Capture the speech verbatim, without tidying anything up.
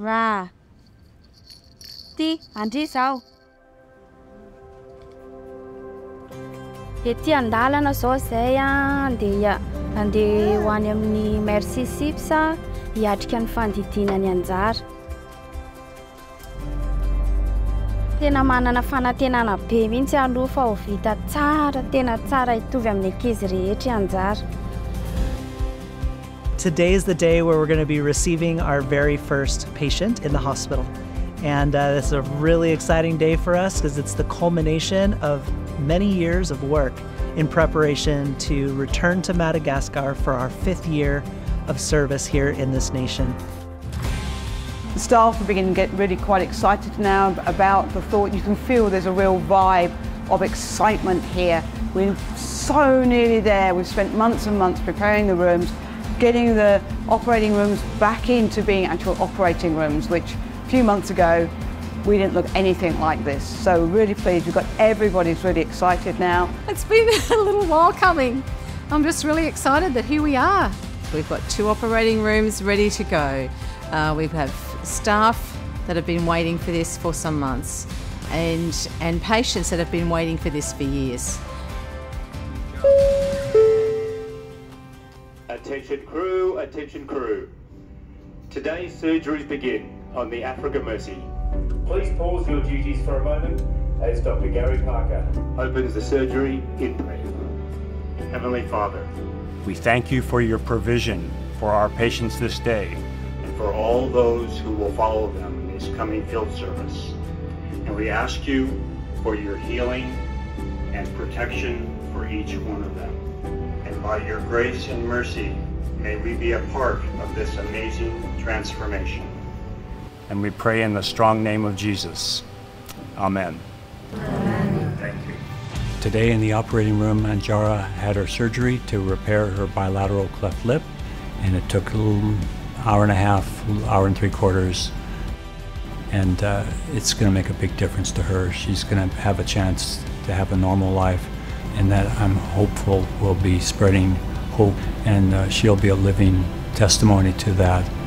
Ra. Ty, andry zao. Ety andalana zao zay andeha andeha ho any amin'ny Merci Sips hiatrika ny fandidinany anjara. Tena manana fanantenana be mihitsy aloha fa ho vita tsara, tena tsara hitovy amin'ny ankizy rehetra anjara. Today is the day where we're going to be receiving our very first patient in the hospital. And uh, this is a really exciting day for us because it's the culmination of many years of work in preparation to return to Madagascar for our fifth year of service here in this nation. The staff are beginning to get really quite excited now about the thought. You can feel there's a real vibe of excitement here. We're so nearly there. We've spent months and months preparing the rooms, getting the operating rooms back into being actual operating rooms, which a few months ago we didn't look anything like this. So we're really pleased. We've got everybody's really excited now. It's been a little while coming. I'm just really excited that here we are. We've got two operating rooms ready to go. Uh, we have staff that have been waiting for this for some months and, and patients that have been waiting for this for years. Attention crew, attention crew. Today's surgeries begin on the Africa Mercy. Please pause your duties for a moment as Doctor Gary Parker opens the surgery in prayer. Heavenly Father, we thank you for your provision for our patients this day, and for all those who will follow them in this coming field service. And we ask you for your healing and protection for each one of them. And by your grace and mercy, may we be a part of this amazing transformation. And we pray in the strong name of Jesus. Amen. Amen. Thank you. Today in the operating room, Anjara had her surgery to repair her bilateral cleft lip, and it took a little hour and a half, hour and three quarters, and uh, it's going to make a big difference to her. She's going to have a chance to have a normal life, and that I'm hopeful will be spreading hope, and uh, she'll be a living testimony to that.